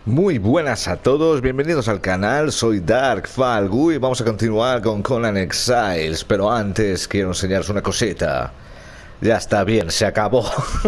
Muy buenas a todos, bienvenidos al canal, soy Dark Falgu y vamos a continuar con Conan Exiles, pero antes quiero enseñaros una cosita. Ya está bien, se acabó.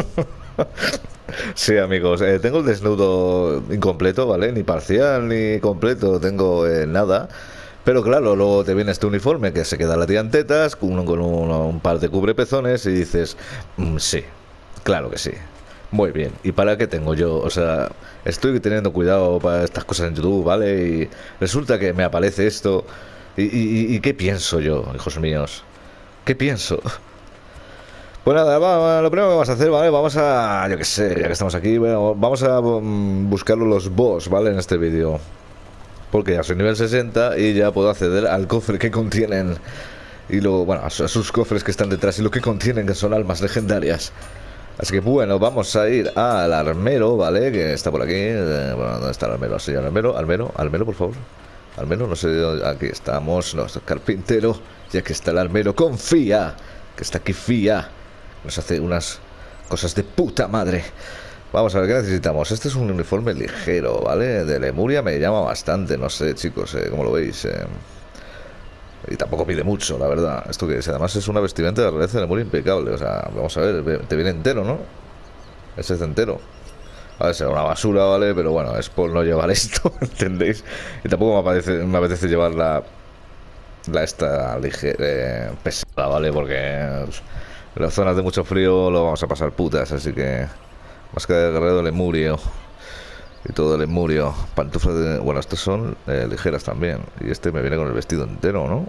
Sí, amigos, tengo el desnudo incompleto, ¿vale? Ni parcial ni completo, tengo nada. Pero claro, luego te viene este uniforme que se queda la tía en tetas, con un par de cubrepezones y dices, sí, claro que sí. Muy bien, ¿y para qué tengo yo? O sea, estoy teniendo cuidado para estas cosas en YouTube, ¿vale? Y resulta que me aparece esto. ¿Y qué pienso yo, hijos míos? ¿Qué pienso? Pues nada, lo primero que vamos a hacer, ¿vale? Vamos a, yo qué sé, ya que estamos aquí, bueno, vamos a buscar los boss, ¿vale? En este vídeo. Porque ya soy nivel 60 y ya puedo acceder al cofre que contienen. Y luego, bueno, a sus cofres que están detrás y lo que contienen, que son almas legendarias. Así que bueno, vamos a ir al armero, ¿vale? Que está por aquí. Bueno, ¿dónde está el armero? Sí, el armero, por favor. Armero, no sé, aquí estamos. No, esto es carpintero. Ya que está el armero, confía. Que está aquí, fía. Nos hace unas cosas de puta madre. Vamos a ver qué necesitamos. Este es un uniforme ligero, ¿vale? De Lemuria me llama bastante, no sé, chicos, ¿cómo lo veis? Y tampoco pide mucho, la verdad. Esto que es, además es una vestimenta de realeza de Lemuria impecable. O sea, vamos a ver, te viene entero, ¿no? Ese es entero. A ver, será una basura, ¿vale? Pero bueno, es por no llevar esto, ¿entendéis? Y tampoco me apetece llevar esta ligera, pesada, ¿vale? Porque en las zonas de mucho frío lo vamos a pasar putas, así que... Máscara de guerrero de Lemurio. Y todo de Lemurio. Pantuflas de... Bueno, estas son ligeras también. Y este me viene con el vestido entero, ¿no?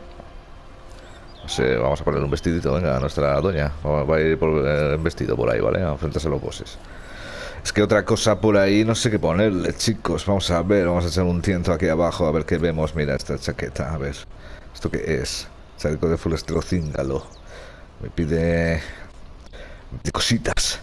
No sé, vamos a poner un vestidito, venga, a nuestra doña. Va a ir por el vestido por ahí, ¿vale? A enfrentarse a los bosses. Es que otra cosa por ahí, no sé qué ponerle, chicos. Vamos a ver, vamos a echar un tiento aquí abajo, a ver qué vemos. Mira esta chaqueta, a ver. ¿Esto qué es? Chaleco de full estilo cíngalo. Me pide cositas.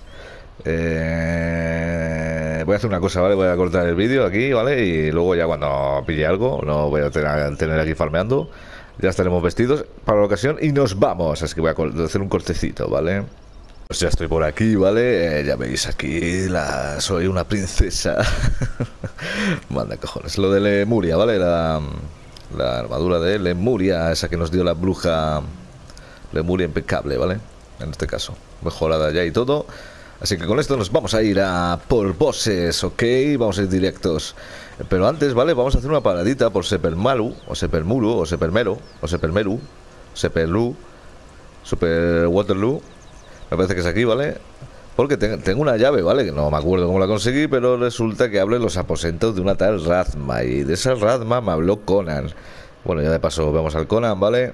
Voy a hacer una cosa, ¿vale? Voy a cortar el vídeo aquí, ¿vale? Y luego ya cuando pille algo, no voy a tener aquí farmeando. Ya estaremos vestidos para la ocasión y nos vamos. Así que voy a hacer un cortecito, ¿vale? Pues ya estoy por aquí, ¿vale? Ya veis aquí, soy una princesa. Manda cojones. Lo de Lemuria, ¿vale? La armadura de Lemuria, esa que nos dio la bruja Lemuria impecable, ¿vale? En este caso, mejorada ya y todo. Así que con esto nos vamos a ir a por bosses, ¿ok? Vamos a ir directos. Pero antes, ¿vale? Vamos a hacer una paradita por Sepermalu, o Sepermuru, o Sepermero, o Sepermeru, Seperlu, Super Waterloo. Me parece que es aquí, ¿vale? Porque tengo una llave, ¿vale? Que no me acuerdo cómo la conseguí, pero resulta que hablo en los aposentos de una tal Razma. Y de esa Razma me habló Conan. Bueno, ya de paso vemos al Conan, ¿vale?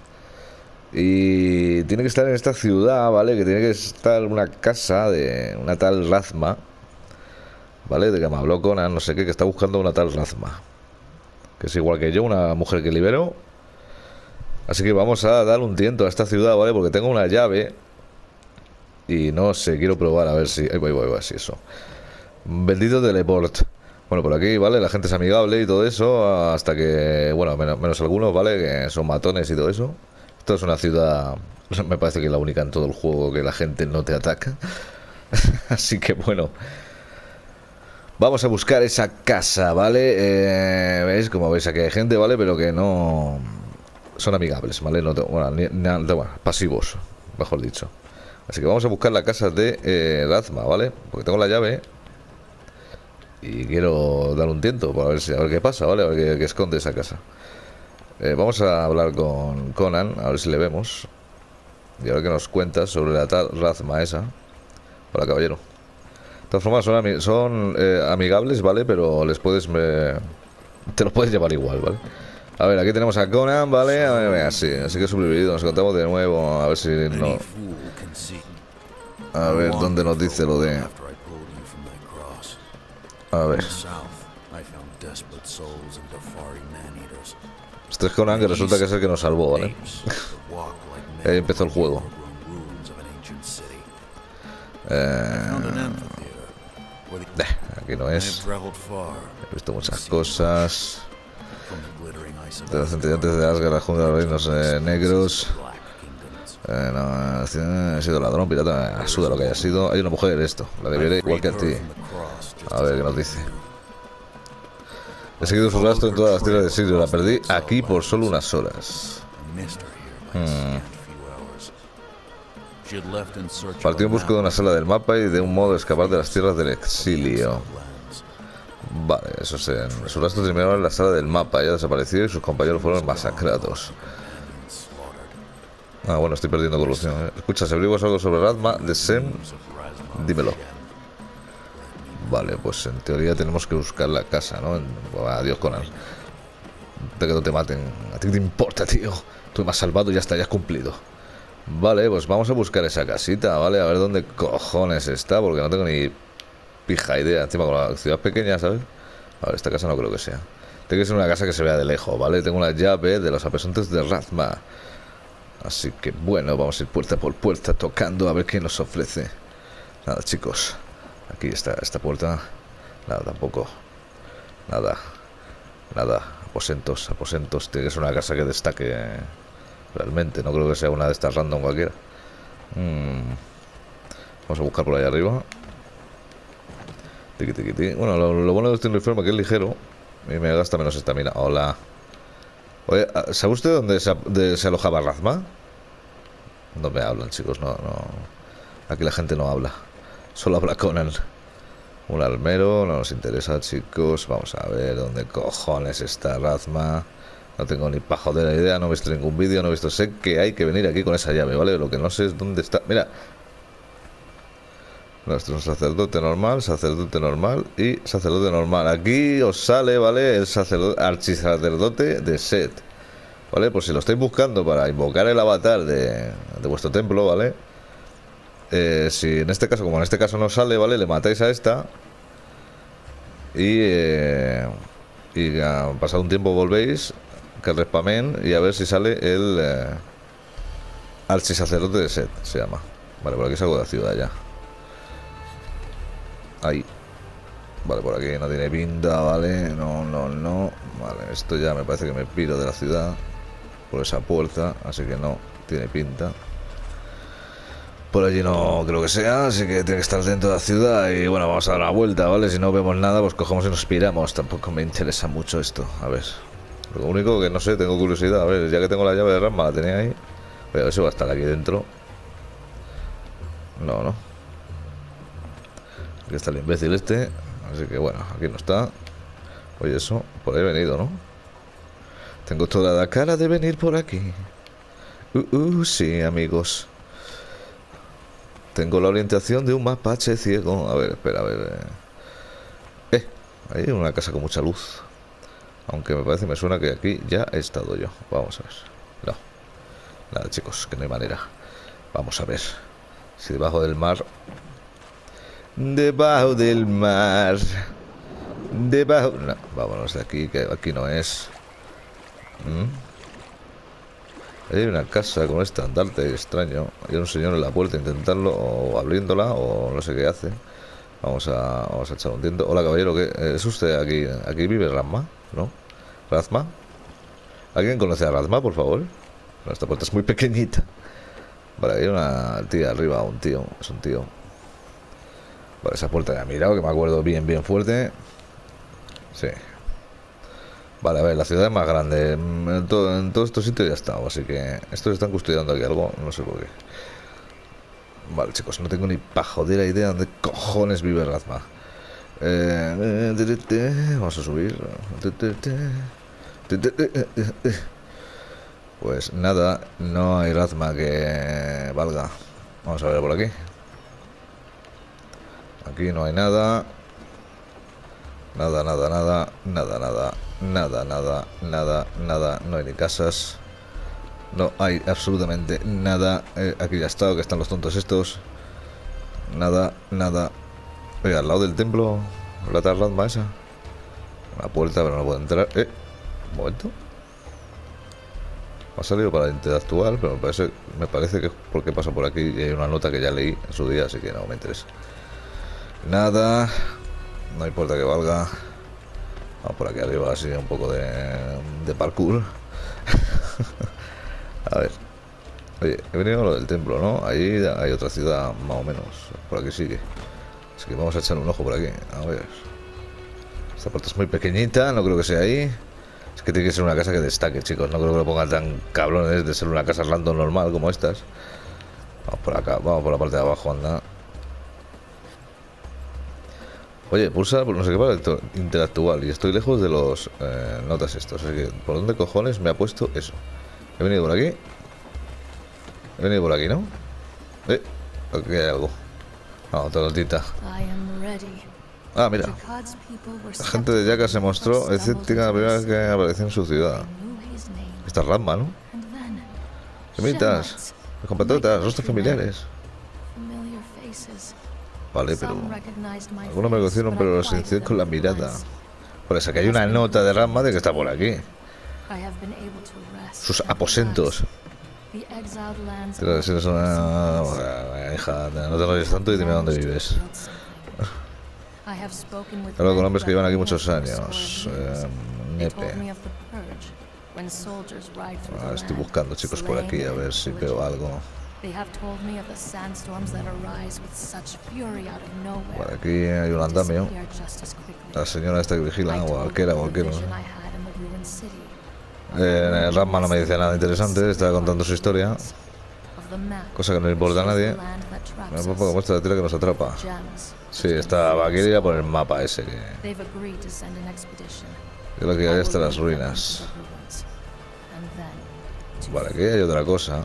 Y tiene que estar en esta ciudad, ¿vale? Que tiene que estar una casa de una tal Razma, ¿vale? De que me habló Conan, no sé qué, que está buscando una tal Razma, que es igual que yo, una mujer que libero. Así que vamos a dar un tiento a esta ciudad, ¿vale? Porque tengo una llave y no sé, quiero probar a ver si... Ahí voy, si eso. Bendito teleport. Bueno, por aquí, ¿vale? La gente es amigable y todo eso, hasta que... Bueno, menos algunos, ¿vale? Que son matones y todo eso. Esto es una ciudad, me parece que es la única en todo el juego que la gente no te ataca. Así que bueno, vamos a buscar esa casa, ¿vale? ¿Veis? Como veis aquí hay gente, ¿vale? Pero que no son amigables, ¿vale? No, bueno, pasivos, mejor dicho. Así que vamos a buscar la casa de Razma, ¿vale? Porque tengo la llave y quiero dar un tiento para ver a ver qué pasa, ¿vale? A ver qué esconde esa casa. Vamos a hablar con Conan, a ver si le vemos. Y a ver qué nos cuenta sobre la tal Razma esa. Hola, caballero. De todas formas, son amigables, ¿vale? Pero les puedes... te los puedes llevar igual, ¿vale? A ver, aquí tenemos a Conan, ¿vale? A ver, así que he sobrevivido. Nos encontramos de nuevo. A ver si no... A ver, ¿dónde nos dice lo de...? A ver... Este es Conan, que resulta que es el que nos salvó, ¿vale? Ahí empezó el juego. Aquí no es. He visto muchas cosas. De los estudiantes de Asgard, la Junta de los Reinos Negros. No, ha sido ladrón, pirata, asuda lo que haya sido. Hay una mujer, esto, la deberé igual que a ti. A ver qué nos dice. He seguido su rastro en todas las tierras de Sirio. La perdí aquí por solo unas horas. Partió en busca de una sala del mapa y de un modo de escapar de las tierras del exilio. Vale, eso es en su rastro terminó en la sala del mapa. Ella desapareció y sus compañeros fueron masacrados. Ah, bueno, estoy perdiendo corrupción, ¿eh? Escucha, si averiguas algo sobre Razma de Sem, dímelo. Vale, pues en teoría tenemos que buscar la casa, ¿no? Adiós, Conan. De que no te maten. A ti te importa, tío. Tú me has salvado y ya está, ya has cumplido. Vale, pues vamos a buscar esa casita, ¿vale? A ver dónde cojones está, porque no tengo ni pija idea. Encima con la ciudad pequeña, ¿sabes? A ver, esta casa no creo que sea. Tiene que ser una casa que se vea de lejos, ¿vale? Tengo una llave de los apesantes de Razma. Así que bueno, vamos a ir puerta por puerta tocando a ver qué nos ofrece. Nada, chicos. Aquí está esta puerta. Nada, tampoco. Nada. Nada. Aposentos, aposentos. Tiene que ser una casa que destaque realmente. No creo que sea una de estas random cualquiera. Vamos a buscar por ahí arriba. Tiqui, tiqui, tiqui. Bueno, lo bueno de este uniforme es que es ligero y me gasta menos estamina. Hola. Oye, ¿sabe usted dónde se alojaba Razma? No me hablan, chicos, no. Aquí la gente no habla. Solo habla Conan. Un almero, no nos interesa, chicos. Vamos a ver dónde cojones está Razma. No tengo ni pa' joder la idea, no he visto ningún vídeo, no he visto... Sé que hay que venir aquí con esa llave, ¿vale? Lo que no sé es dónde está... Mira. Nuestro sacerdote normal y sacerdote normal. Aquí os sale, ¿vale? El sacerdote, archisacerdote de Set. ¿Vale? Pues si lo estáis buscando para invocar el avatar de vuestro templo, ¿vale? Si en este caso, como en este caso no sale, ¿vale? Le matáis a esta. Y pasado un tiempo volvéis, que respamen y a ver si sale el archisacerdote de Set, se llama. Vale, por aquí salgo de la ciudad ya. Ahí. Vale, por aquí no tiene pinta, ¿vale? No. Vale, esto ya me parece que me piro de la ciudad por esa puerta, así que no tiene pinta. Por allí no creo que sea, así que tiene que estar dentro de la ciudad. Y bueno, vamos a dar una vuelta, ¿vale? Si no vemos nada, pues cogemos y nos piramos. Tampoco me interesa mucho esto. A ver. Lo único que no sé, tengo curiosidad. A ver, ya que tengo la llave de Razma, la tenía ahí. Voy a ver si va a estar aquí dentro. No. Aquí está el imbécil este. Así que bueno, aquí no está. Oye, eso, por ahí he venido, ¿no? Tengo toda la cara de venir por aquí. Sí, amigos. Tengo la orientación de un mapache ciego. A ver, espera, a ver. Ahí hay una casa con mucha luz. Aunque me suena que aquí ya he estado yo. Vamos a ver. No. Nada, chicos, que no hay manera. Vamos a ver. Si debajo del mar... Debajo del mar. Debajo... No, vámonos de aquí, que aquí no es. Hay una casa con este andarte extraño. Hay un señor en la puerta intentarlo, o abriéndola, o no sé qué hace. Vamos a echar un tiento. Hola, caballero, ¿qué es usted aquí? ¿Aquí vive Razma? ¿No? ¿Razma? ¿Alguien conoce a Razma, por favor? No, esta puerta es muy pequeñita. Vale, hay una tía arriba, un tío. Es un tío. Vale, esa puerta ya he mirado, que me acuerdo bien fuerte. Sí. Vale, a ver, la ciudad es más grande. En todos estos sitios ya he estado, así que estos están custodiando aquí algo, no sé por qué. Vale, chicos, no tengo ni pa' joder la idea de dónde cojones vive Razma. Vamos a subir. Pues nada, no hay Razma que valga. Vamos a ver por aquí. Aquí no hay nada. Nada. No hay ni casas. No hay absolutamente nada. Aquí ya he estado, que están los tontos estos. Nada. Oiga, al lado del templo, la Razma esa. Una puerta, pero no puedo entrar. Un momento. Me ha salido para interactuar, pero me parece que es porque pasa por aquí y hay una nota que ya leí en su día, así que no me interesa. Nada. No hay puerta que valga. Vamos por aquí arriba, así un poco de parkour. A ver. Oye, he venido a lo del templo, ¿no? Ahí hay otra ciudad, más o menos. Por aquí sigue. Así que vamos a echar un ojo por aquí. A ver. Esta puerta es muy pequeñita, no creo que sea ahí. Es que tiene que ser una casa que destaque, chicos. No creo que lo pongan tan cabrones de ser una casa random normal como estas. Vamos por acá, vamos por la parte de abajo, anda. Oye, pulsa no sé qué para interactuar. Y estoy lejos de los notas estos. Así que, ¿por dónde cojones me ha puesto eso? He venido por aquí. He venido por aquí, ¿no? Aquí hay algo. No, otra notita. Ah, mira. La gente de Yaka se mostró escéptica la primera vez que apareció en su ciudad. Esta es Ramma, ¿no? Semitas, compatriotas, rostros familiares. Vale, pero... Algunos me conocieron, pero los silencié con la mirada. Por eso, que hay una nota de Ramma de que está por aquí. Sus aposentos. Pero si eres una... hija, no te enrolles tanto y dime dónde vives. Hablo con hombres que llevan aquí muchos años. Nepe. Estoy buscando, chicos, por aquí a ver si veo algo. Vale, aquí hay un andamio. La señora esta que vigila, o arquera o arquero. Ramma no me dice nada interesante, está contando su historia. Cosa que no le importa a nadie. Me pongo muestra la tela que nos atrapa. Sí, estaba aquí ya por el mapa ese que... Creo que ahí están las ruinas. Vale, aquí hay otra cosa.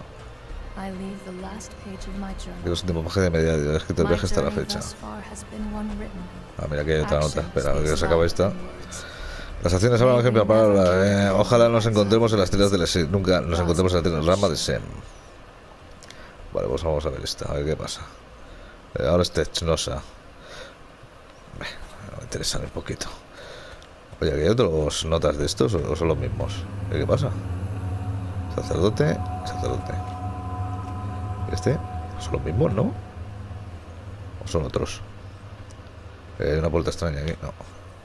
Que es un tiempo de media, he escrito el viaje hasta la fecha. Ah, mira, aquí hay otra nota. Espera, a ver que se acaba esta. Las acciones hablan, por ejemplo, palabra. Ojalá nos encontremos en las tiendas de Sem. Nunca nos encontremos en la tienda Ramma de Sem. Vale, pues vamos a ver esta, a ver qué pasa. Ahora es Technosa. Me interesan un poquito. Oye, ¿hay otros notas de estos o son los mismos? ¿Qué pasa? Sacerdote, sacerdote. ¿Este? Son los mismos, ¿no? ¿O son otros? Hay una puerta extraña aquí, no.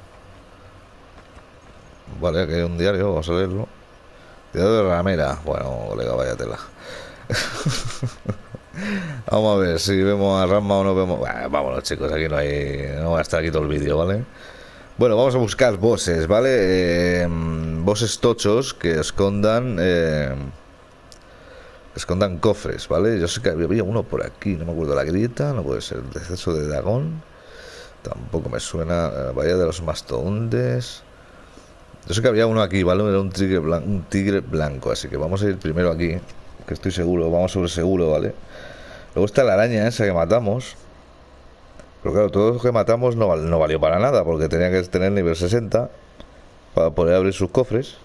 Vale, aquí hay un diario, vamos a leerlo. Diario de Ramera. Bueno, colega, vaya tela. Vamos a ver si vemos a Ramma o no vemos. Vámonos, chicos, aquí no hay. No va a estar aquí todo el vídeo, ¿vale? Bueno, vamos a buscar bosses, ¿vale? Bosses tochos que escondan. Escondan cofres, ¿vale? Yo sé que había uno por aquí, no me acuerdo la grieta, no puede ser. El deceso de dragón. Tampoco me suena. Bahía de los mastodontes. Yo sé que había uno aquí, ¿vale? Era un tigre blanco, así que vamos a ir primero aquí, que estoy seguro, vamos sobre seguro, ¿vale? Luego está la araña esa que matamos. Pero claro, todo lo que matamos no valió para nada, porque tenía que tener nivel 60 para poder abrir sus cofres.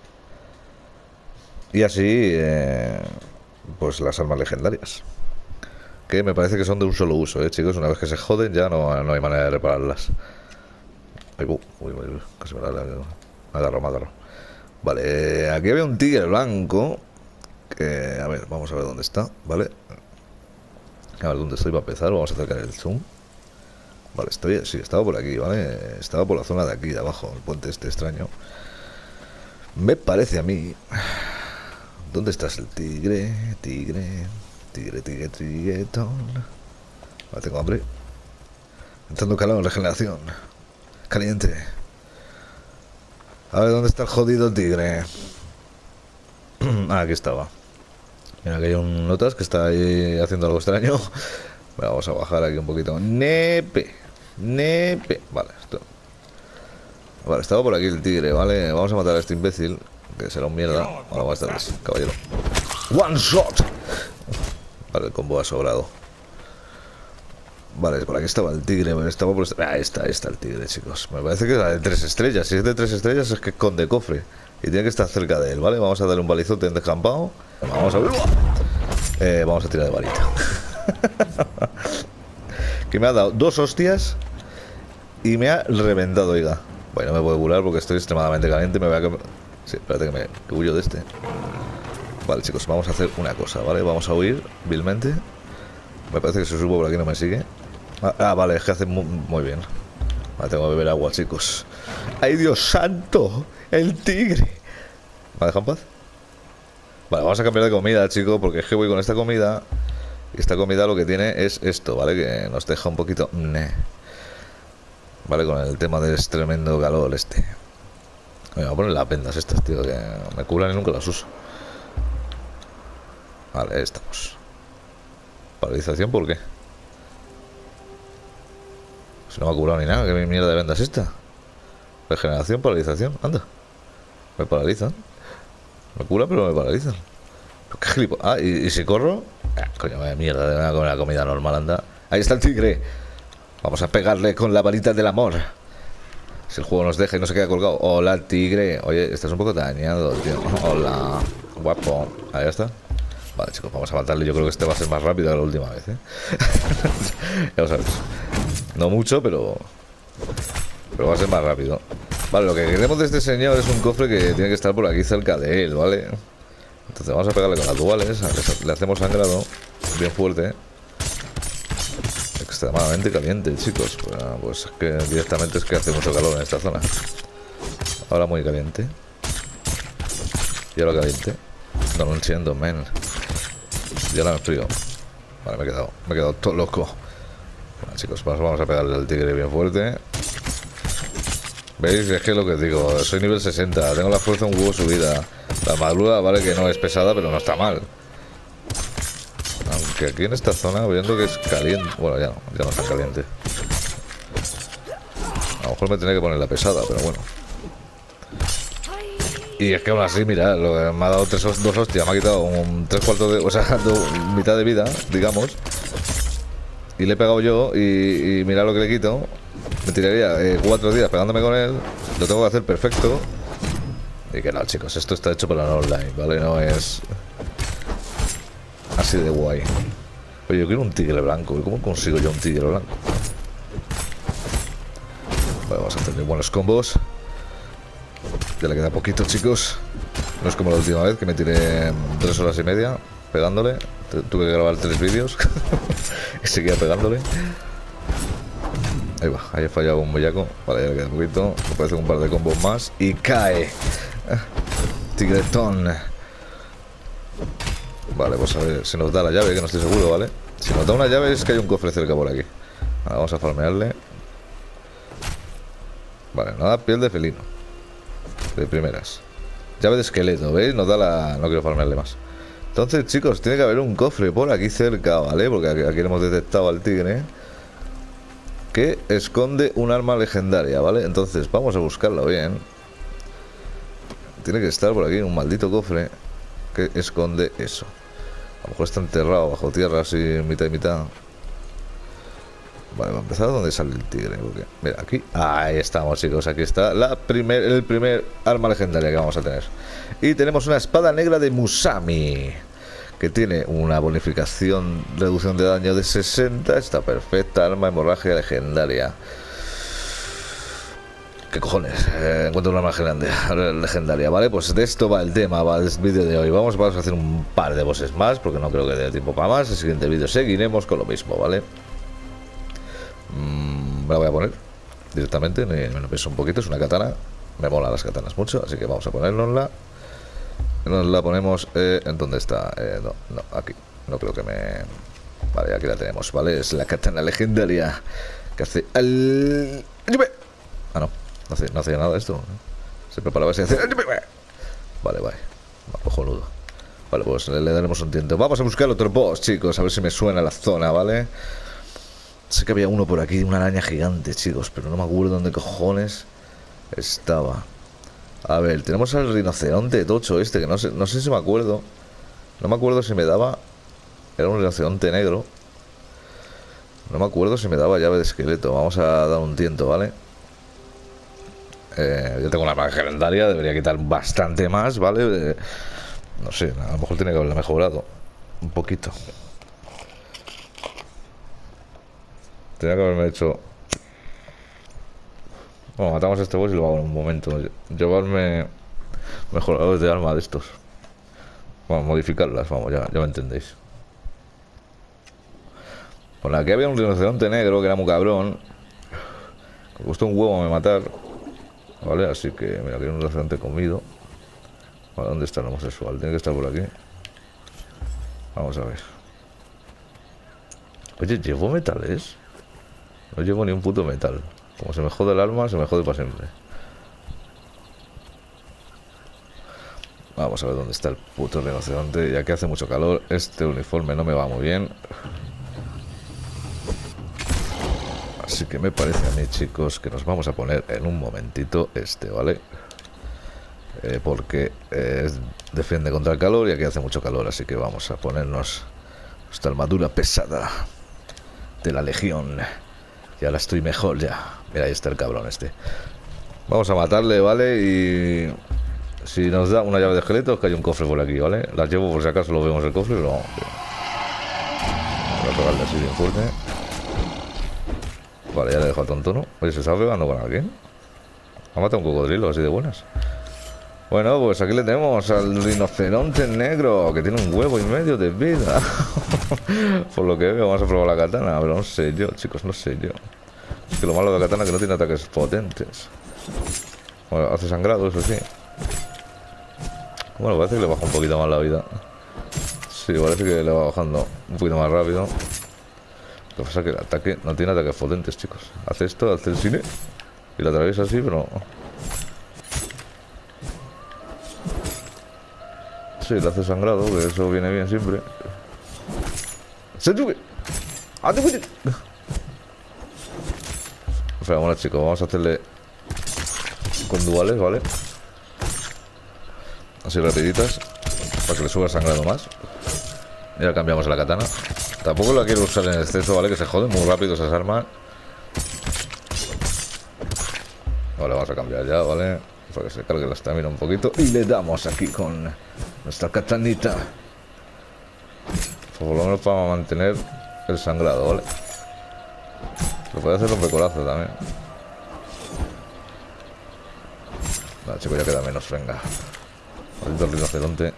Y así, pues las armas legendarias. Que me parece que son de un solo uso, chicos. Una vez que se joden ya no hay manera de repararlas. Ay, uy, casi me agarro. Vale, aquí había un tigre blanco. Que, a ver, vamos a ver dónde está, ¿vale? A ver dónde estoy para empezar. Vamos a acercar el zoom. Vale, sí, estaba por aquí, ¿vale? Estaba por la zona de aquí, de abajo, el puente este extraño. Me parece a mí. ¿Dónde estás el tigre? Tiguetón. Vale, tengo hambre. Entrando calor en regeneración. Caliente. A ver, ¿dónde está el jodido tigre? Aquí estaba. Mira que hay un notas que está ahí haciendo algo extraño. Bueno, vamos a bajar aquí un poquito. Nepe. Vale, esto. Vale, estaba por aquí el tigre, ¿vale? Vamos a matar a este imbécil, que será un mierda. Hola, buenas tardes, caballero. One shot. Vale, el combo ha sobrado. Vale, por aquí estaba el tigre. Estaba por ahí está el tigre, chicos. Me parece que es de 3 estrellas. Si es de 3 estrellas es que esconde cofre. Y tiene que estar cerca de él, ¿vale? Vamos a darle un balizote en descampado. Vamos a tirar de varita. Que me ha dado 2 hostias y me ha reventado, oiga. Bueno, me puedo curar porque estoy extremadamente caliente. Me voy a... Sí, espérate que huyo de este. Vale, chicos, vamos a hacer una cosa, ¿vale? Vamos a huir vilmente. Me parece que si subo por aquí no me sigue. Vale, es que hace muy bien. Vale, tengo que beber agua, chicos. ¡Ay, Dios santo! ¡El tigre! ¿Me dejan paz? Vale, vamos a cambiar de comida, chicos, porque es que voy con esta comida. Y esta comida lo que tiene es esto, ¿vale? Que nos deja un poquito... Vale, con el tema del tremendo calor este. Me voy a poner las vendas estas, tío, que me curan y nunca las uso. Vale, ahí estamos. ¿Paralización por qué? Si no me ha curado ni nada, ¿qué mierda de vendas es esta? Regeneración, paralización, anda. Me paralizan. Me cura, pero me paralizan. ¿Qué gilipo? Ah, ¿y si corro? Ah, coño, vaya mierda, de una comer comida normal, anda. Ahí está el tigre. Vamos a pegarle con la varita del amor. Si el juego nos deja y no se queda colgado. Hola, tigre. Oye, estás un poco dañado, tío. Hola. Guapo. Ahí está. Vale, chicos, vamos a matarle. Yo creo que este va a ser más rápido que la última vez, ¿eh? Ya lo sabes. No mucho, pero va a ser más rápido. Vale, lo que queremos de este señor es un cofre que tiene que estar por aquí cerca de él, ¿vale? Entonces vamos a pegarle con las duales. Le hacemos sangrado bien fuerte. Extremadamente caliente, chicos. Pues es que directamente es que hace mucho calor en esta zona. Ahora muy caliente. Y ahora caliente. No lo entiendo, men. Y ahora me frío. Vale, me he quedado todo loco. Bueno, chicos, vamos a pegarle al tigre bien fuerte. ¿Veis? Es que es lo que os digo. Soy nivel 60. Tengo la fuerza un huevo subida. La armadura, vale que no es pesada, pero no está mal. Aunque aquí en esta zona, viendo que es caliente. Bueno, ya no es tan caliente. A lo mejor me tendré que poner la pesada, pero bueno. Y es que aún así, mira, me ha dado dos hostias. Me ha quitado un 3/4 de... O sea, mitad de vida, digamos. Y le he pegado yo y mira lo que le quito. Me tiraría 4 días pegándome con él. Lo tengo que hacer perfecto. Y que no, chicos, esto está hecho para el online, ¿vale? No es así de guay. Oye, yo quiero un tigre blanco. ¿Y cómo consigo yo un tigre blanco? Vale, vamos a hacer buenos combos. Ya le queda poquito, chicos. No es como la última vez que me tiré 3 horas y media pegándole. Tuve que grabar 3 vídeos y seguía pegándole. Ahí va, ahí he fallado un bellaco. Vale, ya le queda poquito. Me parece un par de combos más y cae. Tigretón. Vale, pues a ver si nos da la llave, que no estoy seguro, ¿vale? Si nos da una llave es que hay un cofre cerca por aquí. Ahora vamos a farmearle. Vale, nos da piel de felino. De primeras. Llave de esqueleto, ¿veis? Nos da la... No quiero farmearle más. Entonces, chicos, tiene que haber un cofre por aquí cerca, ¿vale? Porque aquí hemos detectado al tigre que esconde un arma legendaria, ¿vale? Entonces, vamos a buscarlo bien. Tiene que estar por aquí un maldito cofre que esconde eso. A lo mejor está enterrado bajo tierra, así mitad y mitad. Vale, va a empezar donde sale el tigre. Porque, mira, aquí. Ahí estamos, chicos. Aquí está el primer arma legendaria que vamos a tener. Y tenemos una espada negra de Musami, que tiene una bonificación, reducción de daño de 60. Está perfecta. Arma hemorragia legendaria. ¿Qué cojones? Encuentro una arma legendaria, ¿vale? Pues de esto va el tema, va el vídeo de hoy. Vamos a hacer un par de bosses más, porque no creo que dé tiempo para más. El siguiente vídeo seguiremos con lo mismo, ¿vale? Me la voy a poner directamente, me lo pienso un poquito. Es una katana, me molan las katanas mucho, así que vamos a ponérnosla. Nos la ponemos en donde está. No, aquí. No creo que me... Vale, aquí la tenemos, ¿vale? Es la katana legendaria que hace al... Ah, no hacía nada esto. Se preparaba así. Vale, cojonudo. Vale, pues le daremos un tiento. Vamos a buscar otro boss, chicos, a ver si me suena la zona, ¿vale? Sé que había uno por aquí, una araña gigante, chicos, pero no me acuerdo dónde cojones estaba. A ver, tenemos al rinoceronte tocho este, que no sé si me acuerdo. No me acuerdo si me daba... Era un rinoceronte negro. No me acuerdo si me daba llave de esqueleto. Vamos a dar un tiento, ¿vale? Yo tengo una arma legendaria, debería quitar bastante más, ¿vale? No sé, a lo mejor tiene que haberla mejorado un poquito. Tenía que haberme hecho... Bueno, matamos a este boss y lo hago en un momento. Llevarme mejoradores de arma de estos. Bueno, modificarlas, vamos, ya me entendéis. Bueno, aquí había un rinoceronte negro que era muy cabrón. Me costó un huevo me matar. Vale, así que mira, aquí hay un rinoceronte comido. Vale, ¿dónde está el homosexual? Tiene que estar por aquí. Vamos a ver. Oye, ¿llevo metales? No llevo ni un puto metal. Como se me jode el arma, se me jode para siempre. Vamos a ver dónde está el puto rinoceronte. Ya que hace mucho calor, este uniforme no me va muy bien. Así que me parece a mí, chicos, que nos vamos a poner en un momentito este, ¿vale? Porque defiende contra el calor y aquí hace mucho calor. Así que vamos a ponernos esta armadura pesada de la legión. Y ahora estoy mejor ya. Mira, ahí está el cabrón este. Vamos a matarle, ¿vale? Y si nos da una llave de esqueletos, que hay un cofre por aquí, ¿vale? Las llevo por si acaso lo vemos el cofre, pero vamos. Voy a pegarle así bien fuerte. Vale, ya le he dejado tonto, ¿no? Oye, ¿se está pegando con alguien? Ha matado un cocodrilo así de buenas. Bueno, pues aquí le tenemos al rinoceronte negro, que tiene un huevo y medio de vida. Por lo que veo, vamos a probar la katana, pero no sé yo, chicos, no sé yo. Es que lo malo de la katana es que no tiene ataques potentes. Bueno, hace sangrado, eso sí. Bueno, parece que le baja un poquito más la vida. Sí, parece que le va bajando un poquito más rápido. Lo que pasa es que el ataque no tiene ataques potentes, chicos. Hace esto, hace el cine y lo atraviesa así, pero... Sí, le hace sangrado, que eso viene bien siempre. ¡Se sube! ¡Ate! O sea, bueno, chicos, vamos a hacerle con duales, ¿vale? Así rapiditas, para que le suba el sangrado más. Y ahora cambiamos a la katana. Tampoco la quiero usar en exceso, ¿vale? Que se joden muy rápido esas armas. Vale, vamos a cambiar ya, ¿vale? Para que se cargue la estamina un poquito. Y le damos aquí con nuestra katanita. Por lo menos para mantener el sangrado, ¿vale? Lo puede hacer rompecolazo también. Vale, chicos, ya queda menos, venga. Maldito rinoceronte.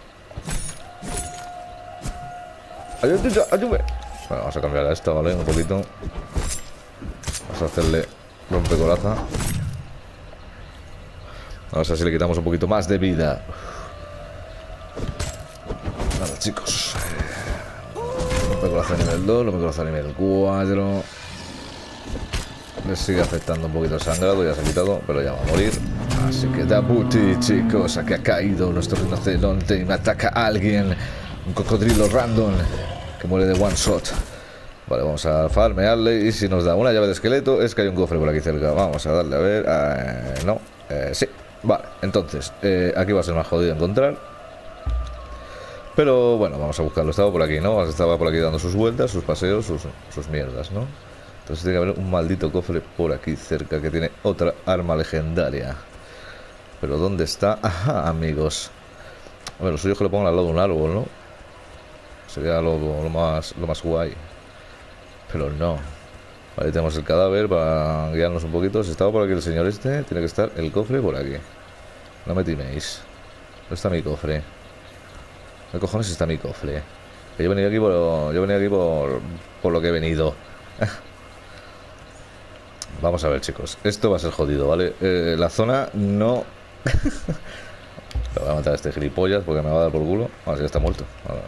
¡Ayúdame! ¡Ayúdame! Bueno, vamos a cambiar a esta, ¿vale? Un poquito. Vamos a hacerle rompecolaza. Vamos a ver si le quitamos un poquito más de vida. Vale, chicos. Rompecolaza nivel 2, rompecolaza nivel 4. Le sigue afectando un poquito el sangrado, ya se ha quitado, pero ya va a morir. Así que Dabuti, chicos, aquí ha caído nuestro rinoceronte y me ataca a alguien. Un cocodrilo random que muere de one shot. Vale, vamos a farmearle y si nos da una llave de esqueleto es que hay un cofre por aquí cerca. Vamos a darle a ver. No, sí. Vale, entonces, aquí va a ser más jodido encontrar. Pero bueno, vamos a buscarlo. Estaba por aquí, ¿no? Estaba por aquí dando sus vueltas, sus paseos, sus mierdas, ¿no? Entonces tiene que haber un maldito cofre por aquí cerca que tiene otra arma legendaria. Pero ¿dónde está? Ajá, amigos. A ver, lo suyo es que lo pongan al lado de un árbol, ¿no? Sería lo más guay. Pero no. Vale, tenemos el cadáver para guiarnos un poquito. Si estaba por aquí el señor este, tiene que estar el cofre por aquí. No me timéis. ¿Dónde está mi cofre? ¿Qué cojones está mi cofre? Que yo he venido aquí por lo que he venido. Vamos a ver, chicos. Esto va a ser jodido, ¿vale? La zona no... Lo voy a matar a este gilipollas porque me va a dar por culo. Ah, sí, ya está muerto. Vale.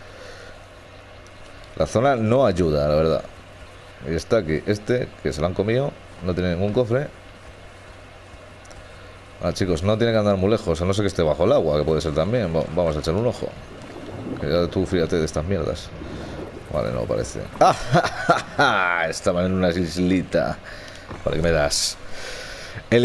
La zona no ayuda, la verdad. Y está aquí. Este, que se lo han comido, no tiene ningún cofre. Ah, chicos, no tiene que andar muy lejos, a no ser que esté bajo el agua, que puede ser también. Vamos a echar un ojo. Que ya tú fíjate de estas mierdas. Vale, no parece. ¡Ah! Estaba en una islita. Vale, ¿qué me das? El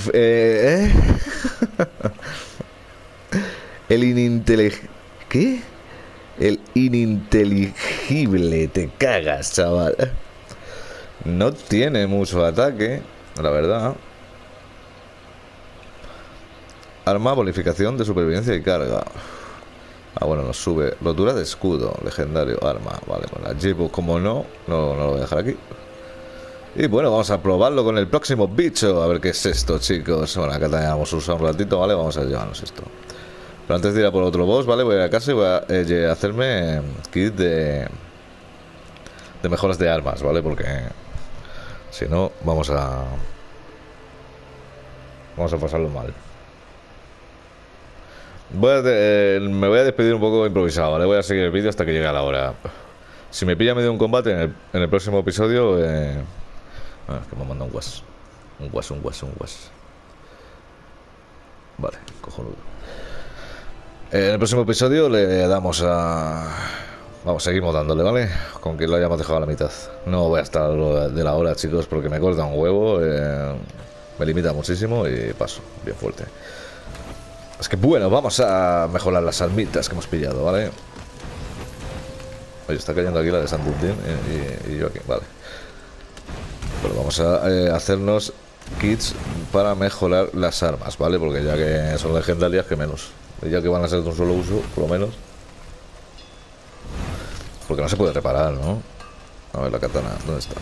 ¿Qué? El ininteligible. Te cagas, chaval. No tiene mucho ataque, la verdad. Arma, bonificación de supervivencia y carga. Ah, bueno, nos sube. Rotura de escudo, legendario, arma. Vale, pues la llevo como no lo voy a dejar aquí. Y bueno, vamos a probarlo con el próximo bicho. A ver qué es esto, chicos. Bueno, acá también vamos a usar un ratito, ¿vale? Vamos a llevarnos esto. Pero antes de ir a por otro boss, ¿vale? Voy a ir a casa y voy a hacerme kit de mejoras de armas, ¿vale? Porque si no, vamos a pasarlo mal. Me voy a despedir un poco improvisado, ¿vale? Voy a seguir el vídeo hasta que llegue a la hora. Si me pilla medio un combate en el próximo episodio, Ah, es que me manda un was. Un was, un was, un was. Vale, cojonudo. En el próximo episodio le damos a... Vamos, seguimos dándole, ¿vale? Con que lo hayamos dejado a la mitad. No voy a estar de la hora, chicos, porque me corta un huevo. Me limita muchísimo y paso, bien fuerte. Es que bueno, vamos a mejorar las almitas que hemos pillado, ¿vale? Oye, está cayendo aquí la de Santutín y yo aquí, vale. Pero vamos a hacernos kits para mejorar las armas, ¿vale? Porque ya que son legendarias, que menos. Ya que van a ser de un solo uso, por lo menos. Porque no se puede reparar, ¿no? A ver, la katana, ¿dónde está?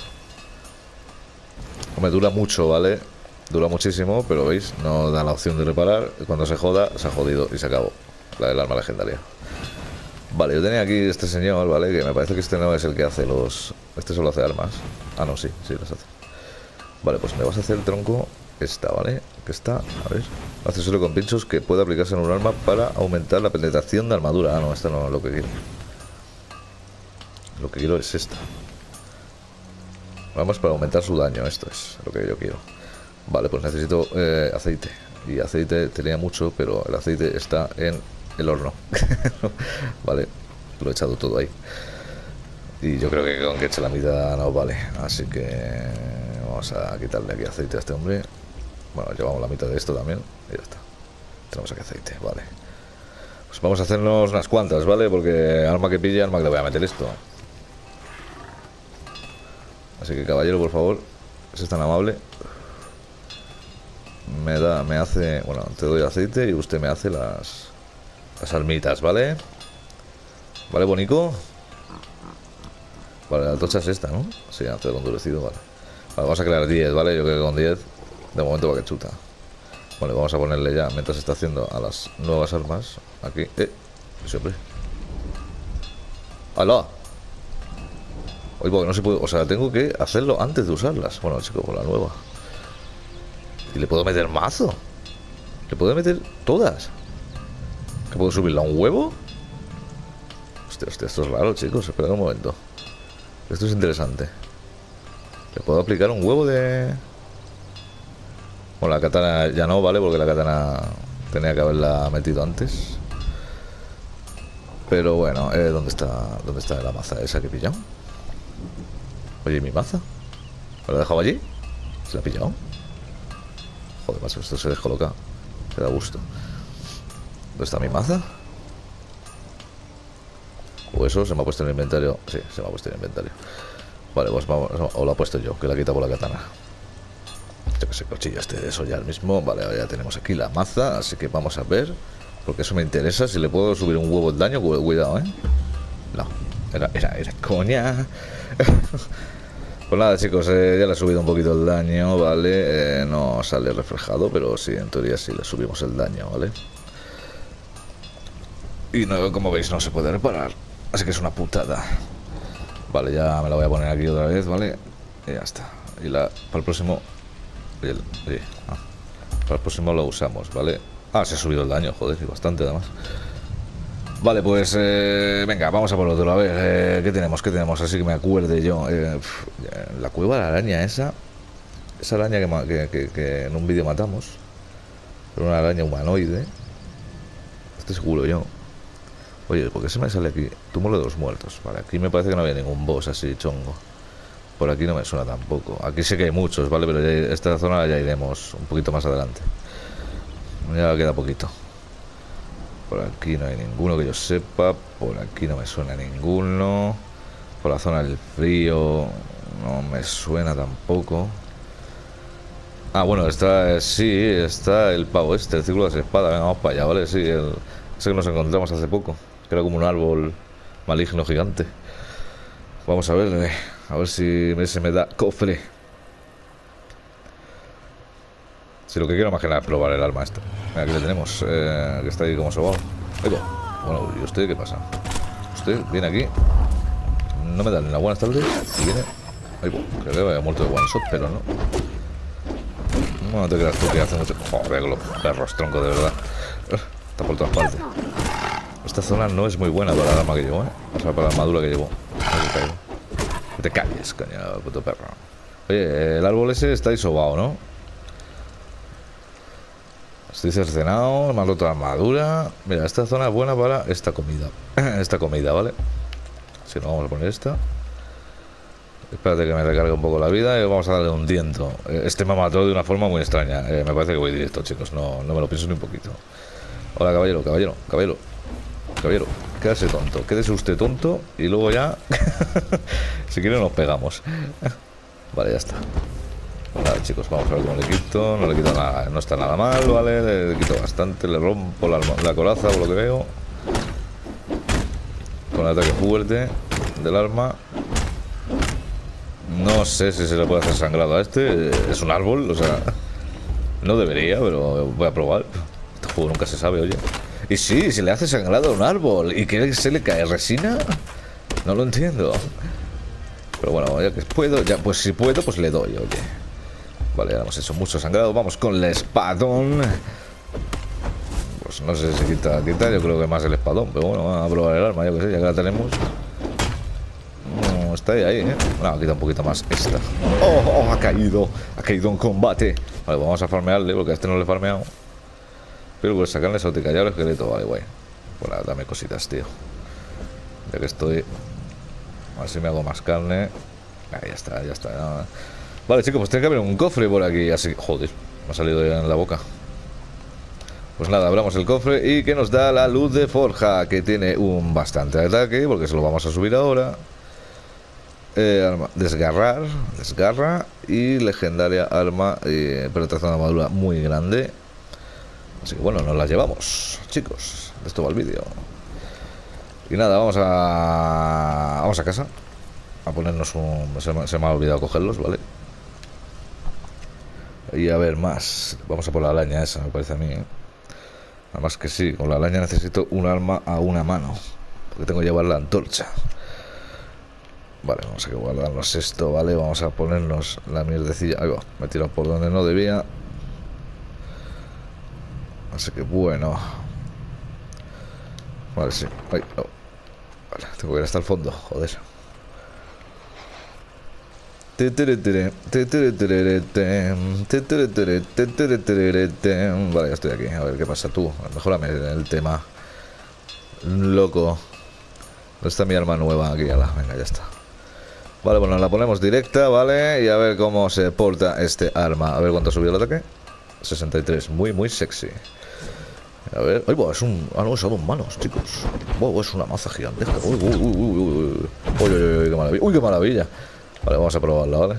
Me dura mucho, ¿vale? Dura muchísimo, pero veis, no da la opción de reparar. Cuando se joda, se ha jodido y se acabó. La del arma legendaria. Vale, yo tenía aquí este señor, ¿vale? Que me parece que este no es el que hace los... Este solo hace armas. Ah, no, sí, sí las hace. Vale, pues me vas a hacer el tronco esta, ¿vale? Que está, a ver... Accesorio con pinchos que puede aplicarse en un arma para aumentar la penetración de armadura. Ah, no, esta no es lo que quiero. Lo que quiero es esta. Vamos para aumentar su daño, esto es lo que yo quiero. Vale, pues necesito aceite. Y aceite tenía mucho, pero el aceite está en el horno. Vale, lo he echado todo ahí. Y yo creo que con que eche la mitad no vale. Así que vamos a quitarle aquí aceite a este hombre. Bueno, llevamos la mitad de esto también. Y ya está. Tenemos aquí aceite, vale. Pues vamos a hacernos unas cuantas, ¿vale? Porque arma que pille, arma que le voy a meter esto. Así que caballero, por favor, si es tan amable, me hace, bueno, te doy aceite y usted me hace las armitas, ¿vale? ¿Vale, bonico? Vale, la tocha es esta, ¿no? Sí, acero endurecido, vale. Vale, vamos a crear 10, ¿vale? Yo creo que con 10 de momento va que chuta. Vale, vamos a ponerle ya, mientras está haciendo a las nuevas armas, aquí, siempre. ¡Hala! Oye, porque no se puede, o sea, tengo que hacerlo antes de usarlas. Bueno, chicos, con la nueva. Y le puedo meter mazo. Le puedo meter todas. ¿Que puedo subirla a un huevo? Hostia, hostia, esto es raro, chicos. Esperad un momento. Esto es interesante. Le puedo aplicar un huevo de... Bueno, la katana ya no, ¿vale? Porque la katana tenía que haberla metido antes. Pero bueno, ¿dónde está la maza esa que he pillado? Oye, ¿y mi maza? ¿Me la he dejado allí? ¿Se la ha pillado? Joder, macho, esto se descoloca. Se da gusto. ¿Dónde está mi maza? ¿O eso se me ha puesto en el inventario? Sí, se me ha puesto en el inventario. Vale, pues vamos, o la he puesto yo, que la he quitado por la katana. Yo que sé, cochillo este de eso ya el mismo. Vale, ya tenemos aquí la maza, así que vamos a ver. Porque eso me interesa, si le puedo subir un huevo el daño, cuidado, ¿eh? No, era coña. Pues nada, chicos, ya le he subido un poquito el daño, ¿vale? No sale reflejado, pero sí, en teoría sí le subimos el daño, ¿vale? Y no, como veis, no se puede reparar. Así que es una putada. Vale, ya me la voy a poner aquí otra vez, ¿vale? Y ya está. Y para el próximo... para el próximo lo usamos, ¿vale? Ah, se ha subido el daño, joder, y bastante además. Vale, pues venga, vamos a por otro. A ver, ¿qué tenemos? ¿Qué tenemos? Así que me acuerde yo. La cueva de la araña esa. Esa araña que en un vídeo matamos. Era una araña humanoide. Estoy seguro yo. Oye, ¿por qué se me sale aquí? Túmulo de los muertos. Vale, aquí me parece que no había ningún boss así chongo. Por aquí no me suena tampoco. Aquí sí que hay muchos, ¿vale? Pero esta zona ya iremos un poquito más adelante. Ya queda poquito. Por aquí no hay ninguno que yo sepa. Por aquí no me suena ninguno. Por la zona del frío no me suena tampoco. Ah, bueno, sí, está el pavo este, el círculo de las espadas. Venga, vamos para allá, ¿vale? Sí, ese que nos encontramos hace poco. Que era como un árbol maligno gigante. Vamos a ver si se me da cofre. Si lo que quiero más que nada es probar el arma esta. Mira, aquí le tenemos, que está ahí como sobao. Bueno, ¿y usted qué pasa? Usted viene aquí, no me dan las buenas tardes y viene... Creo que había muerto de one shot, pero no. No te creas tú que hace mucho... Joder, con los perros, tronco, de verdad. Está por todas partes. Esta zona no es muy buena para el arma que llevo, O sea, para la armadura que llevo. No te calles, coño, puto perro. Oye, el árbol ese está isobado, ¿no? Estoy cercenado, me ha roto la armadura. Mira, esta zona es buena para esta comida. Esta comida, ¿vale? Si no, vamos a poner esta. Espérate que me recargue un poco la vida y vamos a darle un tiento. Este me ha matado de una forma muy extraña. Me parece que voy directo, chicos. No, no me lo pienso ni un poquito. Hola, caballero, caballero, caballero. Caballero, quédese tonto. Quédese usted tonto y luego ya... si quiere nos pegamos. Vale, ya está. Vale, chicos, vamos a ver cómo le quito. No le quito nada, no está nada mal, ¿vale? Le quito bastante, le rompo la coraza por lo que veo. Con el ataque fuerte del arma. No sé si se le puede hacer sangrado a este. Es un árbol, o sea... No debería, pero voy a probar. Este juego nunca se sabe, oye. Y sí, se le hace sangrado a un árbol. ¿Y que se le cae resina? No lo entiendo. Pero bueno, ya que puedo, ya pues si puedo, pues le doy, oye. Vale, ya hemos hecho mucho sangrado. Vamos con el espadón. Pues no sé si quita, yo creo que más el espadón. Pero bueno, vamos a probar el arma, yo que sé, ya que la tenemos. No, está ahí, ¿eh? No, quita un poquito más esta. ¡Oh, ha caído! Ha caído en combate. Vale, pues vamos a farmearle, porque a este no le he farmeado. Pero pues sacarle exótica, ya el esqueleto, vale, guay. Bueno, dame cositas, tío. Ya que estoy. A ver si me hago más carne. Ahí ya está, ya está. Ya. Vale, chicos, pues tiene que haber un cofre por aquí. Así, joder, me ha salido ya en la boca. Pues nada, abramos el cofre y que nos da la luz de forja, que tiene un bastante ataque, porque se lo vamos a subir ahora. Arma, desgarra y legendaria arma, penetración de armadura muy grande. Así que bueno, nos la llevamos, chicos. De esto va el vídeo. Y nada, vamos a casa a ponernos un... Se me ha olvidado cogerlos, ¿vale? Y a ver más. Vamos a por la araña esa, me parece a mí, ¿eh? Además que sí, con la araña necesito un arma a una mano, porque tengo que llevar la antorcha. Vale, vamos a guardarnos esto, ¿vale? Vamos a ponernos la mierdecilla. Ahí va, me he tirado por donde no debía. Así que bueno. Vale, sí. Ay, oh. Vale, tengo que ir hasta el fondo, joder. Vale, ya estoy aquí. A ver qué pasa tú. Mejorame el tema. Loco. ¿Dónde está mi arma nueva? Aquí, ala. Venga, ya está. Vale, bueno, la ponemos directa, ¿vale? Y a ver cómo se porta este arma. A ver cuánto subió el ataque. 63. Muy, muy sexy. A ver. ¡Ay, es un... Ah, no, son manos, chicos. Wow, es una maza gigantesca. Uy, uy, uy, uy, uy. Uy, uy, uy, qué maravilla. Uy, qué maravilla. Vale, vamos a probarla, ¿vale?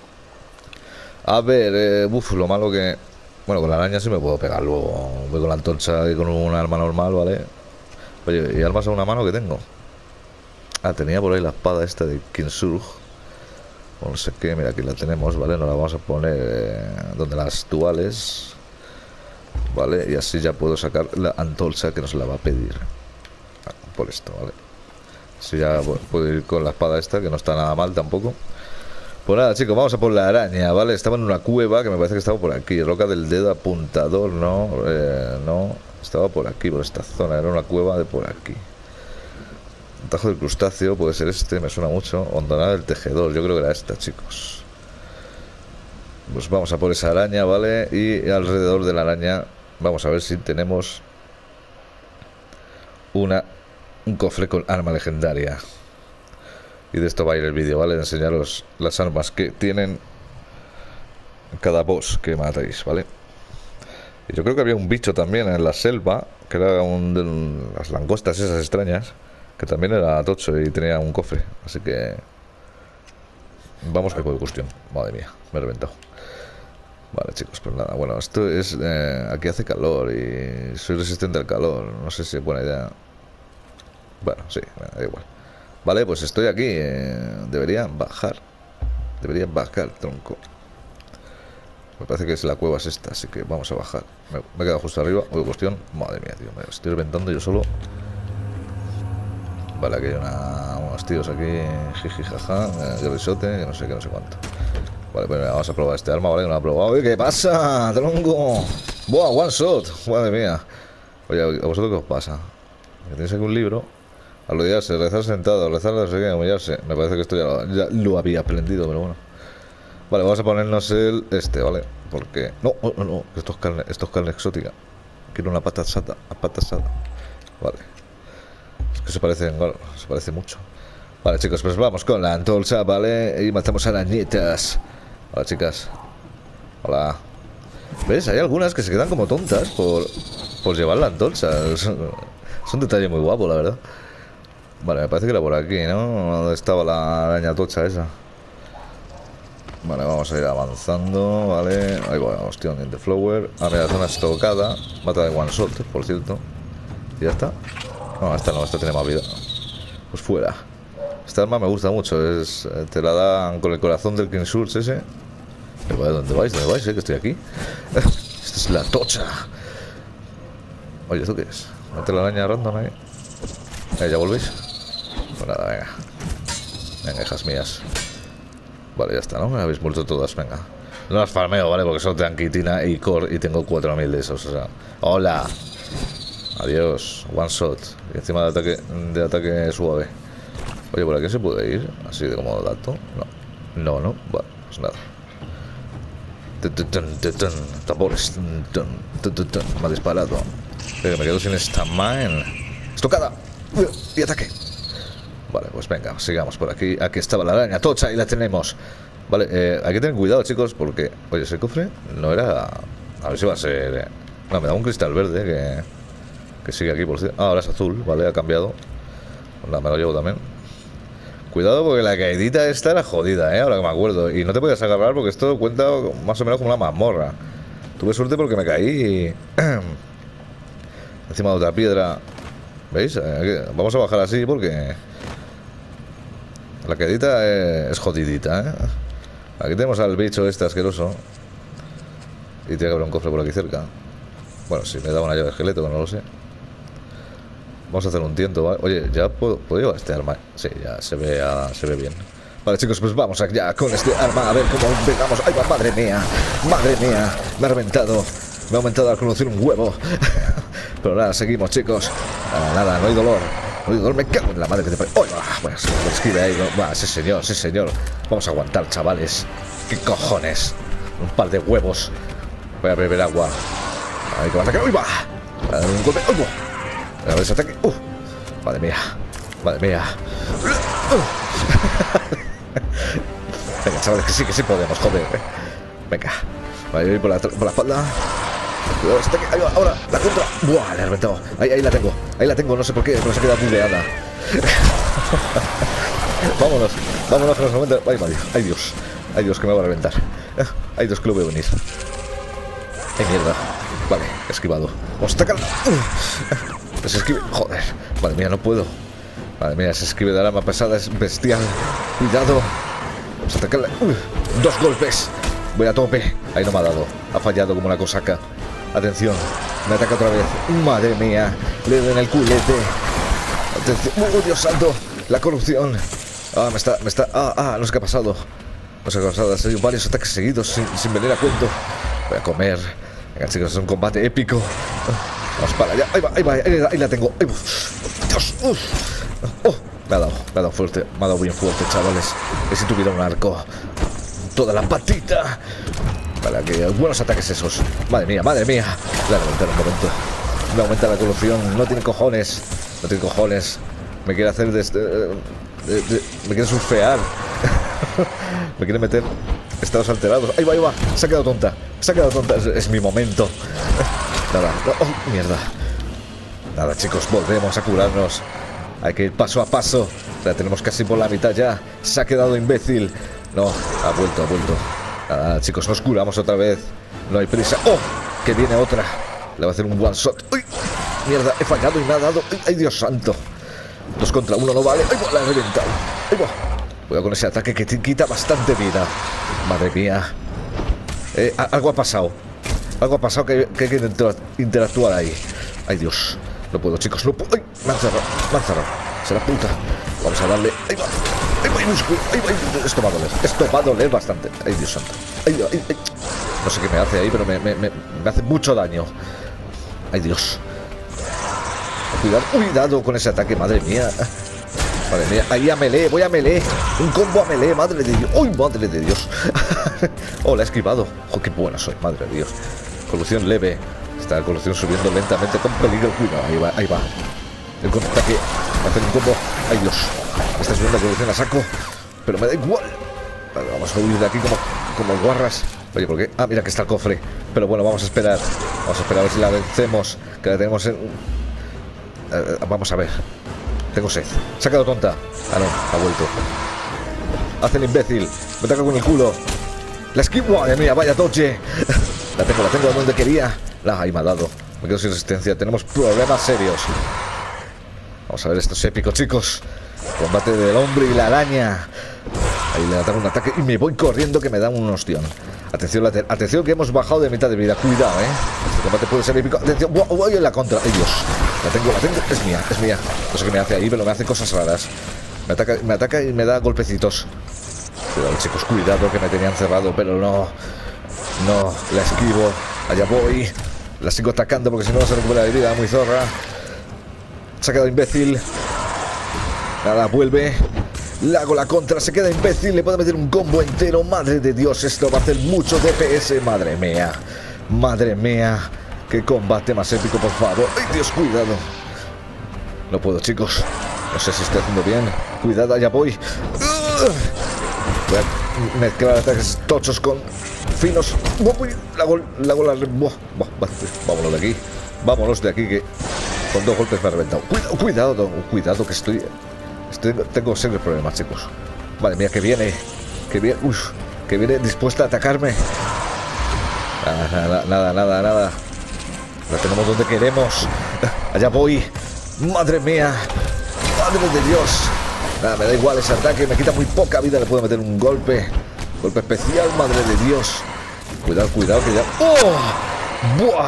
A ver, lo malo que... Bueno, con la araña sí me puedo pegar luego. Voy con la antorcha y con un arma normal, ¿vale? Oye, ¿y armas a una mano que tengo? Ah, tenía por ahí la espada esta de Kinsurg. O no sé qué, mira, aquí la tenemos, ¿vale? Nos la vamos a poner donde las duales. Vale, y así ya puedo sacar la antorcha que nos la va a pedir. Por esto, ¿vale? Así ya puedo ir con la espada esta, que no está nada mal tampoco. Pues nada, chicos, vamos a por la araña, ¿vale? Estaba en una cueva, que me parece que estaba por aquí. Roca del dedo apuntador, no, no. Estaba por aquí, por esta zona. Era una cueva de por aquí. Tajo del crustáceo, puede ser este, me suena mucho. Hondonada del tejedor, yo creo que era esta, chicos. Pues vamos a por esa araña, ¿vale? Y alrededor de la araña vamos a ver si tenemos un cofre con arma legendaria. Y de esto va a ir el vídeo, ¿vale? De enseñaros las armas que tienen cada boss que matáis, ¿vale? Y yo creo que había un bicho también en la selva, que era las langostas esas extrañas, que también era tocho y tenía un cofre. Así que... Vamos a por cuestión. Madre mía, me he reventado. Vale, chicos, pues nada. Bueno, esto es... aquí hace calor y soy resistente al calor. No sé si es buena idea. Bueno, sí, da igual. Vale, pues estoy aquí. Debería bajar. Debería bajar, tronco. Me parece que es la cueva es esta, así que vamos a bajar. Me he quedado justo arriba. Oye, cuestión. Madre mía, tío. Me estoy reventando yo solo. Vale, aquí hay unos tíos aquí. Jiji, jaja. De risote, que no sé qué, no sé cuánto. Vale, pues vamos a probar este arma, ¿vale? Que no la he probado. Oye, ¿qué pasa, tronco? Buah, one shot. Madre mía. Oye, ¿a vosotros qué os pasa? Que tenéis aquí un libro. Arrodillarse, rezar sentado, rezar no sé qué, humillarse. Me parece que esto ya lo había aprendido, pero bueno. Vale, vamos a ponernos el ¿vale? Porque... No, no, no, esto es carne exótica. Quiero una pata asada, Vale. Es que se parecen, bueno, se parece mucho. Vale, chicos, pues vamos con la antorcha, ¿vale? Y matamos arañitas. Hola, chicas. Hola. ¿Ves? Hay algunas que se quedan como tontas por llevar la antorcha. Es un detalle muy guapo, la verdad. Vale, me parece que era por aquí, ¿no? ¿Dónde estaba la araña tocha esa? Vale, vamos a ir avanzando, ¿vale? Ahí va, hostia, un the flower. Ah, mira, zona estocada. Mata de one shot, por cierto. ¿Y ya está? No, esta no, esta tiene más vida. Pues fuera. Esta arma me gusta mucho, te la dan con el corazón del King Surge ese. ¿Dónde vais? ¿Dónde vais? Que estoy aquí. Esta es la tocha. Oye, ¿esto qué es? ¿Una telaraña random ahí? ¿Ya volvéis? Pues nada, venga. Venga, hijas mías. Vale, ya está, ¿no? Me habéis muerto todas, venga. No las farmeo, ¿vale? Porque solo te dan quitina y core y tengo 4000 de esos, o sea... ¡Hola! Adiós, one shot. Y encima de ataque suave. Oye, ¿por aquí se puede ir? Así de como dato. No. No. Vale, pues nada. Tambores. Me ha disparado. Pero me quedo sin stamina. ¡Estocada! Y ataque. Vale, pues venga, sigamos por aquí. Aquí estaba la araña tocha y la tenemos. Vale, hay que tener cuidado, chicos, porque... Oye, ese cofre no era... A ver si va a ser... No, me da un cristal verde que sigue aquí, por cierto. Ah, ahora es azul, vale, ha cambiado. Nada, me lo llevo también. Cuidado porque la caidita esta era jodida, ahora que me acuerdo. Y no te podías agarrar porque esto cuenta más o menos como una mazmorra. Tuve suerte porque me caí encima de otra piedra. ¿Veis? Vamos a bajar así porque la caidita es jodidita, ¿eh? Aquí tenemos al bicho este asqueroso. Y tiene que haber un cofre por aquí cerca. Bueno, si me da una llave de esqueleto, no lo sé. Vamos a hacer un tiento, ¿vale? Oye, ¿ya puedo llevar este arma? Sí, ya se ve bien. Vale, chicos, pues vamos allá con este arma. A ver cómo pegamos. ¡Ay, va! ¡Madre mía! ¡Madre mía! Me ha reventado. Me ha aumentado al conocer un huevo. Pero nada, seguimos, chicos. Nada, no hay dolor. No hay dolor, me cago en la madre que te pare. ¡Oh! Bueno, se me esquive ahí. Va, sí, señor, sí, señor. Vamos a aguantar, chavales. ¿Qué cojones? Un par de huevos. Voy a beber agua. A ver qué va a atacar. ¡Uy, va! Un golpe. ¡Uy, va! A ver ese ataque. Madre mía. Madre mía. Venga, chavales, que sí podemos, joder. Venga. Voy a ir por la espalda. Cuidado, ese ataque. Ahí va, ahora, la contra. Buah, le he reventado. Ahí la tengo, no sé por qué, pero se ha quedado bugueada. Vámonos, que nos aumenta. Ay, Dios, que me va a reventar. Ay, Dios, que lo veo venir. Ay, mierda. Vale, esquivado. Vamos a atacar. Pues esquive. Joder. Madre mía, no puedo. Madre mía, ese esquive de arma pesada es bestial. Cuidado. Vamos a atacarle. 2 golpes. Voy a tope. Ahí no me ha dado. Ha fallado como una cosaca. Atención. Me ataca otra vez. Madre mía. Le doy en el culete. Atención. Dios santo. La corrupción. Me está. No sé qué ha pasado. No sé qué ha pasado. Ha sido varios ataques seguidos sin venir a cuento. Voy a comer. Venga, chicos, es un combate épico. Vamos para allá. Ahí la tengo. Dios. Me ha dado fuerte. Me ha dado bien fuerte, chavales. Es si tuviera un arco. Toda la patita. Vale, que buenos ataques esos. Madre mía. Le voy a reventar un momento. Me aumenta la corrupción. No tiene cojones. Me quiere hacer me quiere surfear. Me quiere meter estados alterados. Ahí va. Se ha quedado tonta. Es mi momento. Nada. Mierda. Nada, chicos, volvemos a curarnos. Hay que ir paso a paso. La tenemos casi por la mitad ya. Se ha quedado imbécil. No, ha vuelto. Nada, chicos, nos curamos otra vez. No hay prisa. Que viene otra. Le va a hacer un one shot. ¡Uy! Mierda, he fallado y me ha dado. ¡Ay, Dios santo! 2 contra 1 no vale. ¡Ay, la he reventado! ¡Ay, va! Voy con ese ataque que te quita bastante vida. Madre mía. Algo ha pasado que hay que interactuar ahí. Ay, Dios. No puedo, chicos, no puedo. ¡Ay! Me han cerrado. Será puta. Vamos a darle. Ahí va. Músculo. Esto va a doler bastante. Ay, Dios santo. Ay. No sé qué me hace ahí, pero me hace mucho daño. Ay, Dios. Cuidado con ese ataque, madre mía. Madre mía, ahí a melee, voy a melee. Un combo a melee, madre de Dios. ¡Uy, madre de Dios! Oh, la he esquivado. ¡Oh, qué buena soy, madre de Dios! Colusión leve. Está la colusión subiendo lentamente con peligro. Cuidado, ahí va, ahí va. El contraataque. Hacer un combo. ¡Ay, Dios! Está subiendo la colusión, la saco. Pero me da igual. Vale, vamos a huir de aquí como guarras. Oye, ¿por qué? Ah, mira que está el cofre. Pero bueno, vamos a esperar. Vamos a esperar a ver si la vencemos. Que la tenemos en... vamos a ver. Tengo sed. Se ha quedado tonta. Ah, no, ha vuelto. Hace el imbécil. Me ataca con el culo. La esquivo. Madre mía, vaya toche. La tengo donde quería. Ahí me ha dado. Me quedo sin resistencia. Tenemos problemas serios. Vamos a ver, esto es épico, chicos. Combate del hombre y la araña. Ahí le ataco un ataque y me voy corriendo que me da un ostión. Atención, atención que hemos bajado de mitad de vida. Cuidado, Este combate puede ser épico. Atención, voy en la contra. ¡Ay, Dios! La tengo. Es mía, es mía. No sé qué me hace ahí, pero me hace cosas raras. Me ataca y me da golpecitos. Cuidado, chicos, cuidado que me tenían cerrado, pero no. No, la esquivo. Allá voy. La sigo atacando porque si no se recupera de vida. Muy zorra. Se ha quedado imbécil. Nada, vuelve. Le hago la contra, se queda imbécil. Le puedo meter un combo entero. Madre de Dios, esto va a hacer mucho DPS. Madre mía. Madre mía. Qué combate más épico, por favor. ¡Ay, Dios, cuidado! No puedo, chicos. No sé si estoy haciendo bien. Cuidado, allá voy. Voy a mezclar ataques tochos con finos. Vámonos de aquí. Vámonos de aquí, que con 2 golpes me ha reventado. Cuidado, que tengo serios problemas, chicos. Madre mía, que viene. Que viene dispuesta a atacarme. Nada. La tenemos donde queremos. Allá voy. Madre mía. Madre de Dios. Nada, me da igual ese ataque. Me quita muy poca vida. Le puedo meter un golpe. Golpe especial, madre de Dios. Cuidado, que ya... ¡Oh!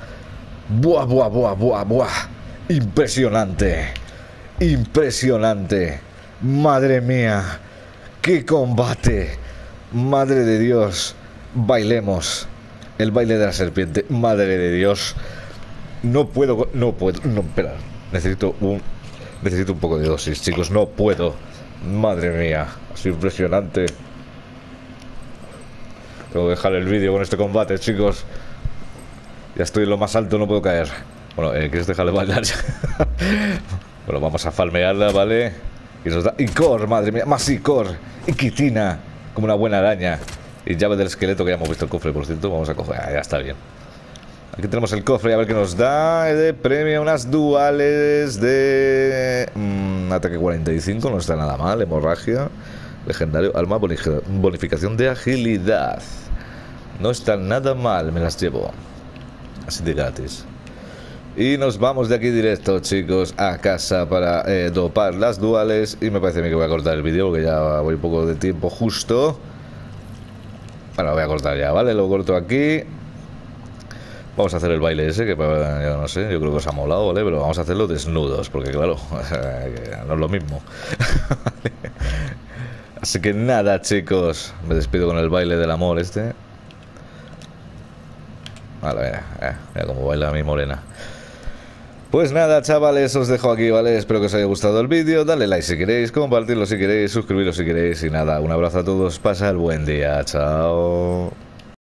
¡Buah! Impresionante. Madre mía. ¡Qué combate! Madre de Dios. Bailemos. El baile de la serpiente. Madre de Dios. No puedo, espera. Necesito un poco de dosis, chicos. No puedo. Madre mía. Ha sido impresionante. Tengo que dejar el vídeo con este combate, chicos. Ya estoy en lo más alto, no puedo caer. Bueno, ¿quieres dejarle bailar ya? Bueno, vamos a falmearla, ¿vale? Y nos da Icor, madre mía. Más Icor. Y Quitina. Como una buena araña. Y llave del esqueleto, que ya hemos visto el cofre, por cierto. Vamos a coger. Ya está bien. Aquí tenemos el cofre, a ver qué nos da. De premio unas duales de... ataque 45, no está nada mal. Hemorragia. Legendario. Alma, bonificación de agilidad. No está nada mal, me las llevo. Así de gratis. Y nos vamos de aquí directo, chicos, a casa para dopar las duales. Y me parece a mí que voy a cortar el vídeo porque ya voy un poco de tiempo justo. Bueno, lo voy a cortar ya, ¿vale? Lo corto aquí. Vamos a hacer el baile ese, que ya no sé, yo creo que os ha molado, ¿vale? Pero vamos a hacerlo desnudos, porque claro, no es lo mismo. Así que nada, chicos, me despido con el baile del amor este. Vale, mira cómo baila mi morena. Pues nada, chavales, os dejo aquí, ¿vale? Espero que os haya gustado el vídeo. Dale like si queréis, compartirlo si queréis, suscribiros si queréis. Y nada, un abrazo a todos, pasa el buen día, chao.